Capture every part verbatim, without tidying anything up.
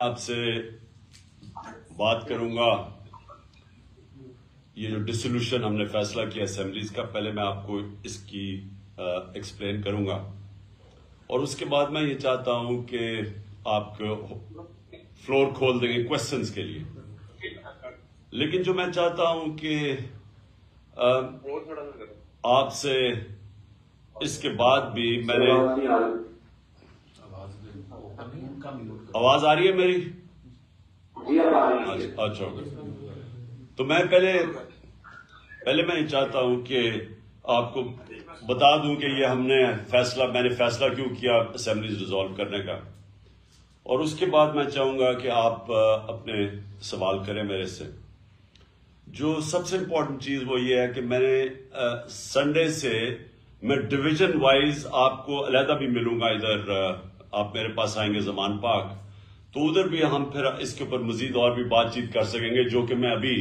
آپ سے بات کروں گا یہ جو ڈسولوشن ہم نے فیصلہ کیا اسمبلیز کا. پہلے میں آپ کو اس کی ایکسپلین کروں گا اور اس کے بعد میں یہ چاہتا ہوں کہ آپ فلور کھول دیں گے کوشچنز کے لیے. لیکن جو میں چاہتا ہوں کہ آپ سے اس کے بعد بھی میں نے آواز آ رہی ہے میری؟ اچھا تو میں پہلے پہلے میں یہ چاہتا ہوں کہ آپ کو بتا دوں کہ یہ ہم نے فیصلہ میں نے فیصلہ کیوں کیا اسمبلیز ڈیزالو کرنے کا, اور اس کے بعد میں چاہوں گا کہ آپ اپنے سوال کریں میرے سے. جو سب سے امپورٹنٹ چیز وہ یہ ہے کہ میں نے سنڈے سے میں ڈویژن وائز آپ کو علیحدہ بھی ملوں گا. ادھر آپ میرے پاس آئیں گے زمان پاک, تو ادھر بھی ہم پھر اس کے اوپر مزید اور بھی بات چیت کر سکیں گے, جو کہ میں ابھی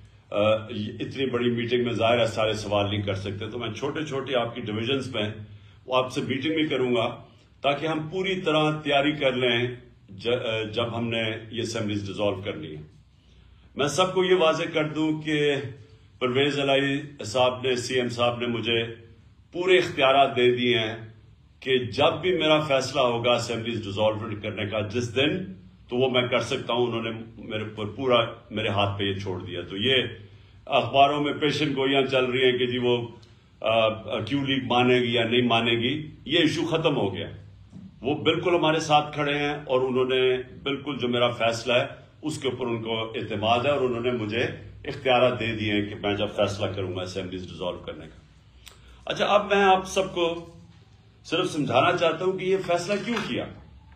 اتنی بڑی میٹنگ میں ظاہر ہے سارے سوال نہیں کر سکتے. تو میں چھوٹے چھوٹے آپ کی ڈویژنز میں وہ آپ سے میٹنگ بھی کروں گا تاکہ ہم پوری طرح تیاری کر لیں جب ہم نے یہ اسمبلیز ڈیزالو کرنی ہے. میں سب کو یہ واضح کر دوں کہ پرویز الہی صاحب نے سی ایم صاحب نے مجھے پورے اختیارات دے دیے ہیں کہ جب بھی میرا فیصلہ ہوگا اسمبلیز ڈیزالو کرنے کا جس دن, تو وہ میں کر سکتا ہوں. انہوں نے میرے پر پورا میرے ہاتھ پہ یہ چھوڑ دیا. تو یہ اخباروں میں پیشن گوئیاں چل رہی ہیں کہ جی وہ کیو لیگ مانے گی یا نہیں مانے گی, یہ ایشو ختم ہو گیا. وہ بالکل ہمارے ساتھ کھڑے ہیں اور انہوں نے بالکل جو میرا فیصلہ ہے اس کے اوپر ان کو اعتماد ہے, اور انہوں نے مجھے اختیارات دے دیے ہیں کہ میں جب فیصلہ کروں گا اسمبلیز ڈیزالو کرنے کا. اچھا, اب میں آپ سب کو صرف سمجھانا چاہتا ہوں کہ یہ فیصلہ کیوں کیا.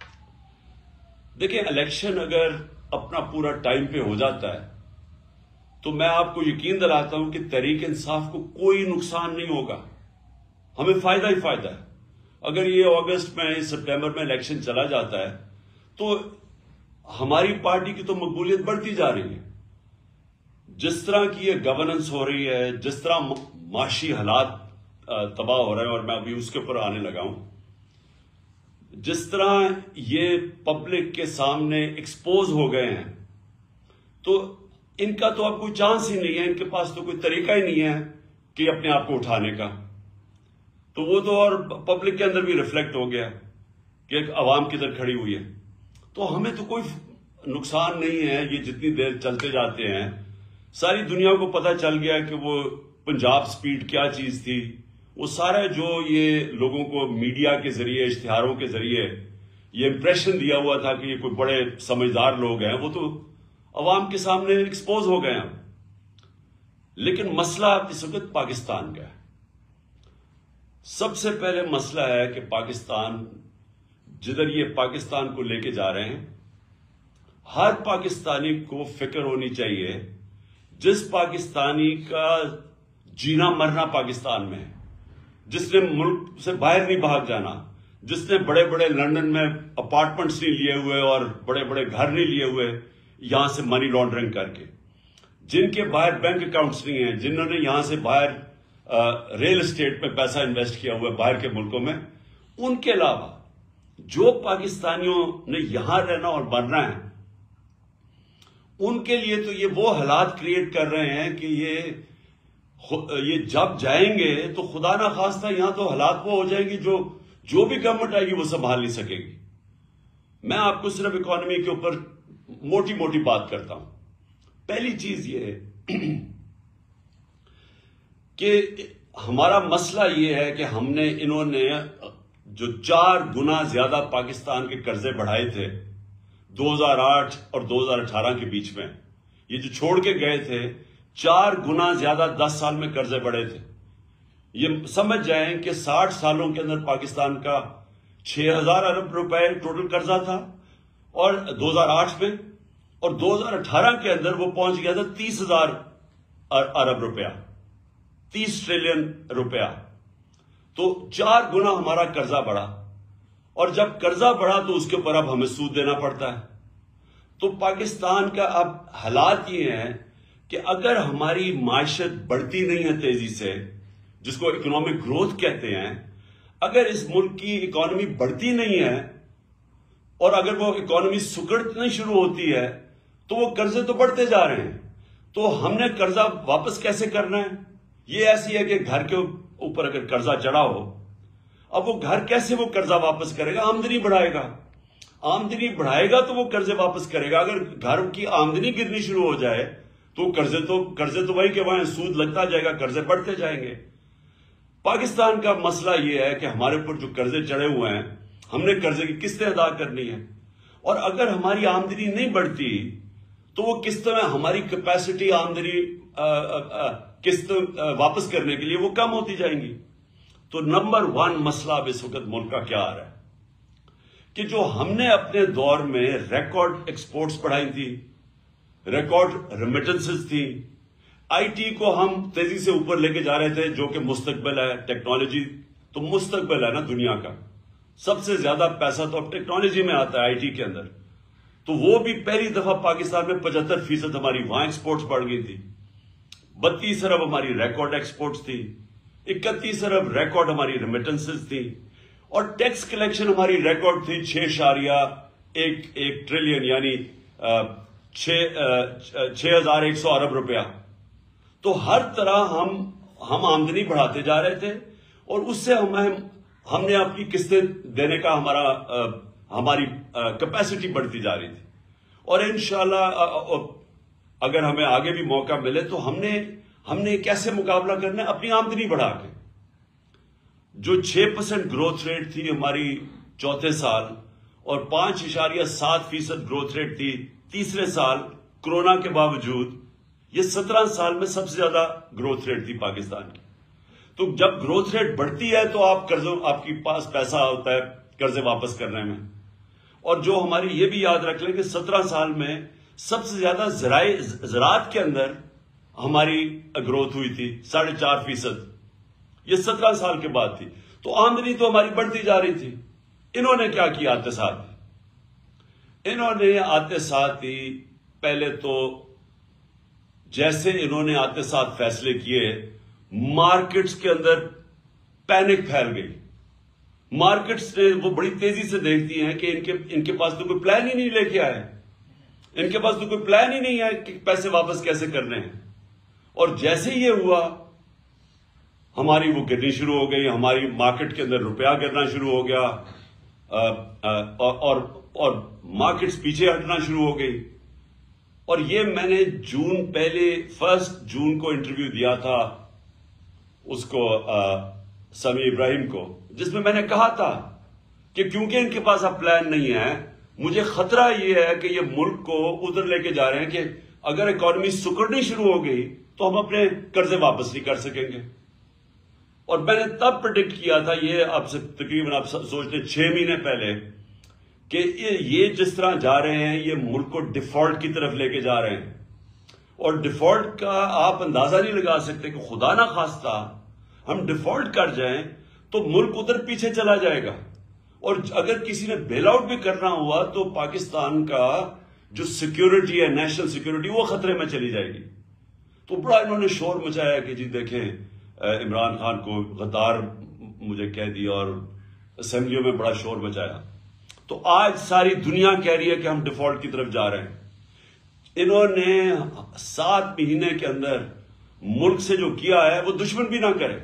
دیکھیں, الیکشن اگر اپنا پورا ٹائم پہ ہو جاتا ہے تو میں آپ کو یقین دلاتا ہوں کہ تحریک انصاف کو کوئی نقصان نہیں ہوگا, ہمیں فائدہ ہی فائدہ ہے. اگر یہ اگست میں سپٹمبر میں الیکشن چلا جاتا ہے تو ہماری پارٹی کی تو مقبولیت بڑھتی جا رہی ہے. جس طرح کی یہ گورننس ہو رہی ہے, جس طرح معاشی حالات تباہ ہو رہے ہیں, اور میں ابھی اس کے اوپر آنے لگا ہوں, جس طرح یہ پبلک کے سامنے ایکسپوز ہو گئے ہیں, تو ان کا تو اب کوئی چانس ہی نہیں ہے, ان کے پاس تو کوئی طریقہ ہی نہیں ہے کہ اپنے آپ کو اٹھانے کا. تو وہ تو اور پبلک کے اندر بھی ریفلیکٹ ہو گیا کہ ایک عوام کدھر کھڑی ہوئی ہے. تو ہمیں تو کوئی نقصان نہیں ہے یہ جتنی دیر چلتے جاتے ہیں. ساری دنیا کو پتہ چل گیا کہ وہ پنجاب سپیڈ کیا چیز تھی. وہ سارا جو یہ لوگوں کو میڈیا کے ذریعے اشتہاروں کے ذریعے یہ امپریشن دیا ہوا تھا کہ یہ کوئی بڑے سمجھدار لوگ ہیں, وہ تو عوام کے سامنے ایکسپوز ہو گئے ہیں. لیکن مسئلہ اس وقت پاکستان کا ہے. سب سے پہلے مسئلہ ہے کہ پاکستان جدھر یہ پاکستان کو لے کے جا رہے ہیں, ہر پاکستانی کو فکر ہونی چاہیے جس پاکستانی کا جینا مرنا پاکستان میں ہے, جس نے ملک سے باہر نہیں بھاگ جانا, جس نے بڑے بڑے لندن میں اپارٹمنٹس نہیں لیے ہوئے اور بڑے بڑے گھر نہیں لیے ہوئے یہاں سے منی لانڈرنگ کر کے, جن کے باہر بینک اکاؤنٹس نہیں ہیں, جنہوں نے یہاں سے باہر ریل اسٹیٹ میں پیسہ انویسٹ کیا ہوا ہے باہر کے ملکوں میں, ان کے علاوہ جو پاکستانیوں نے یہاں رہنا اور مرنا ہے, ان کے لیے تو یہ وہ حالات کریٹ کر رہے ہیں کہ یہ یہ جب جائیں گے تو خدا نہ خواستہ یہاں تو حالات وہ ہو جائیں گے جو جو بھی گورنمنٹ آئے گی وہ سنبھال نہیں سکے گی. میں آپ کو صرف اکانومی کے اوپر موٹی موٹی بات کرتا ہوں. پہلی چیز یہ ہے کہ ہمارا مسئلہ یہ ہے کہ ہم نے انہوں نے جو چار گنا زیادہ پاکستان کے قرضے بڑھائے تھے دو ہزار آٹھ اور دو ہزار اٹھارہ کے بیچ میں, یہ جو چھوڑ کے گئے تھے, چار گنا زیادہ دس سال میں قرضے بڑھے تھے. یہ سمجھ جائیں کہ ساٹھ سالوں کے اندر پاکستان کا چھ ہزار ارب روپے ٹوٹل قرضہ تھا اور دو ہزار آٹھ میں, اور دو ہزار اٹھارہ کے اندر وہ پہنچ گیا تھا تیس ہزار ارب روپیہ, تیس ٹریلین روپیہ. تو چار گنا ہمارا قرضہ بڑھا, اور جب قرضہ بڑھا تو اس کے اوپر اب ہمیں سود دینا پڑتا ہے. تو پاکستان کا اب حالات یہ ہیں کہ اگر ہماری معیشت بڑھتی نہیں ہے تیزی سے, جس کو اکنامک گروتھ کہتے ہیں, اگر اس ملک کی اکانومی بڑھتی نہیں ہے اور اگر وہ اکانومی سکڑنے شروع ہوتی ہے تو وہ قرضے تو بڑھتے جا رہے ہیں. تو ہم نے قرضہ واپس کیسے کرنا ہے؟ یہ ایسی ہے کہ گھر کے اوپر اگر قرضہ چڑھا ہو، اب وہ گھر کیسے وہ قرضہ واپس کرے گا؟ آمدنی بڑھائے گا. آمدنی بڑھائے گا تو وہ قرضے واپس کرے گا. اگر گھر کی آمدنی گرنی شروع ہو جائے تو قرضے تو قرضے تو وہی کہ وہاں سود لگتا جائے گا، قرضے بڑھتے جائیں گے. پاکستان کا مسئلہ یہ ہے کہ ہمارے اوپر جو قرضے چڑھے ہوئے ہیں، ہم نے قرضے کی قسطیں ادا کرنی ہے، اور اگر ہماری آمدنی نہیں بڑھتی تو وہ قسط میں ہماری کیپیسٹی آمدنی قسط واپس کرنے کے لیے وہ کم ہوتی جائیں گی. تو نمبر ون مسئلہ اب اس وقت ملک کا کیا آ رہا ہے کہ جو ہم نے اپنے دور میں ریکارڈ ایکسپورٹس بڑھائی تھی، ریکارڈ ریمیٹنسز تھی، آئی ٹی کو ہم تیزی سے اوپر لے کے جا رہے تھے جو کہ مستقبل ہے. ٹیکنالوجی تو مستقبل ہے نا دنیا کا، سب سے زیادہ پیسہ تو اب ٹیکنالوجی میں آتا ہے، آئی ٹی کے اندر. تو وہ بھی پہلی دفعہ پاکستان میں پچہتر فیصد ہماری وہاں ایکسپورٹس بڑھ گئی تھی. بتیس ارب ہماری ریکارڈ ایکسپورٹس تھی، اکتیس ارب ریکارڈ ہماری ریمیٹنسز تھی، اور ٹیکس کلیکشن ہماری ریکارڈ تھی چھ اشاریہ ایک ایک ٹریلین یعنی چھ ہزار ایک سو ارب روپیہ. تو ہر طرح ہم ہم آمدنی بڑھاتے جا رہے تھے، اور اس سے ہمیں ہم نے اپنی قسطیں دینے کا ہمارا ہماری کیپیسٹی بڑھتی جا رہی تھی. اور انشاءاللہ اگر ہمیں آگے بھی موقع ملے تو ہم نے ہم نے کیسے مقابلہ کرنا ہے؟ اپنی آمدنی بڑھا کے. جو چھ پرسنٹ گروتھ ریٹ تھی ہماری چوتھے سال، اور پانچ اشاریہ سات فیصد گروتھ ریٹ تھی تیسرے سال کرونا کے باوجود، یہ سترہ سال میں سب سے زیادہ گروتھ ریٹ تھی پاکستان کی. تو جب گروتھ ریٹ بڑھتی ہے تو آپ قرضوں آپ کے پاس پیسہ ہوتا ہے قرضے واپس کرنے میں. اور جو ہماری یہ بھی یاد رکھ لیں کہ سترہ سال میں سب سے زیادہ زراعت کے اندر ہماری گروتھ ہوئی تھی ساڑھے چار فیصد. یہ سترہ سال کے بعد تھی. تو آمدنی تو ہماری بڑھتی جا رہی تھی. انہوں نے کیا کیا آتے ساتھ؟ انہوں نے آتے ساتھ ہی پہلے تو جیسے انہوں نے آتے ساتھ فیصلے کیے، مارکیٹس کے اندر پینک پھیل گئی. مارکیٹس نے وہ بڑی تیزی سے دیکھتی ہیں کہ ان کے ان کے پاس تو کوئی پلان ہی نہیں لے کے آئے، ان کے پاس تو کوئی پلان ہی نہیں ہے کہ پیسے واپس کیسے کرنے ہیں. اور جیسے یہ ہوا ہماری وہ گرنی شروع ہو گئی، ہماری مارکیٹ کے اندر روپیہ گرنا شروع ہو گیا، اور اور مارکیٹس پیچھے ہٹنا شروع ہو گئی. اور یہ میں نے جون پہلے فرسٹ جون کو انٹرویو دیا تھا اس کو سمیع ابراہیم کو، جس میں میں نے کہا تھا کہ کیونکہ ان کے پاس اب پلان نہیں ہے، مجھے خطرہ یہ ہے کہ یہ ملک کو ادھر لے کے جا رہے ہیں کہ اگر اکانومی سکڑنی شروع ہو گئی تو ہم اپنے قرضے واپس نہیں کر سکیں گے. اور میں نے تب پریڈکٹ کیا تھا، یہ آپ سے تقریباً آپ سوچتے چھ مہینے پہلے، کہ یہ جس طرح جا رہے ہیں یہ ملک کو ڈیفالٹ کی طرف لے کے جا رہے ہیں. اور ڈیفالٹ کا آپ اندازہ نہیں لگا سکتے کہ خدا نہ خواستہ ہم ڈیفالٹ کر جائیں تو ملک ادھر پیچھے چلا جائے گا. اور اگر کسی نے بیل آؤٹ بھی کرنا ہوا تو پاکستان کا جو سیکیورٹی ہے، نیشنل سیکیورٹی، وہ خطرے میں چلی جائے گی. تو بڑا انہوں نے شور مچایا کہ جی دیکھیں عمران خان کو غدار مجھے کہہ دیا، اور اسمبلیوں میں بڑا شور مچایا. تو آج ساری دنیا کہہ رہی ہے کہ ہم ڈیفالٹ کی طرف جا رہے ہیں. انہوں نے سات مہینے کے اندر ملک سے جو کیا ہے وہ دشمن بھی نہ کرے.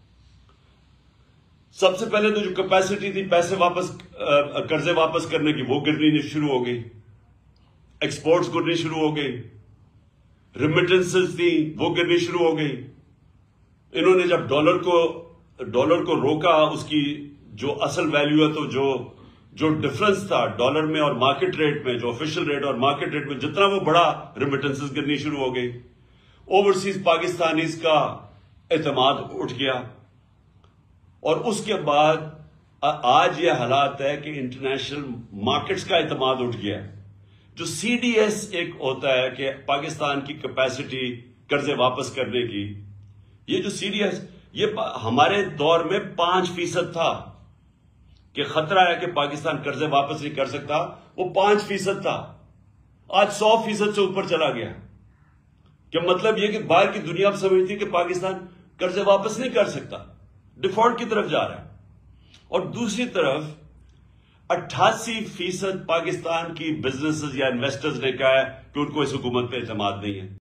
سب سے پہلے تو جو کیپیسٹی تھی پیسے واپس قرضے واپس کرنے کی، وہ گرنی شروع ہو گئی، ایکسپورٹس گرنی شروع ہو گئی، ریمیٹنسز تھی وہ گرنی شروع ہو گئی. انہوں نے جب ڈالر کو ڈالر کو روکا، اس کی جو اصل ویلیو ہے، تو جو جو ڈفرنس تھا ڈالر میں اور مارکیٹ ریٹ میں، جو آفیشل ریٹ اور مارکیٹ ریٹ میں جتنا وہ بڑا، ریمیٹنسز گرنی شروع ہو گئی. اوورسیز پاکستانیز کا اعتماد اٹھ گیا. اور اس کے بعد آج یہ حالات ہے کہ انٹرنیشنل مارکیٹس کا اعتماد اٹھ گیا. جو سی ڈی ایس ایک ہوتا ہے کہ پاکستان کی کیپیسٹی قرضے واپس کرنے کی، یہ جو سی ڈی ایس یہ ہمارے دور میں پانچ فیصد تھا کہ خطرہ ہے کہ پاکستان قرضے واپس نہیں کر سکتا، وہ پانچ فیصد تھا. آج سو فیصد سے اوپر چلا گیا. کہ مطلب یہ کہ باہر کی دنیا اب سمجھتی ہے کہ پاکستان قرضے واپس نہیں کر سکتا، ڈیفالٹ کی طرف جا رہا ہے. اور دوسری طرف اٹھاسی فیصد پاکستان کی بزنسز یا انویسٹرز نے کہا ہے کہ ان کو اس حکومت پہ اعتماد نہیں ہے.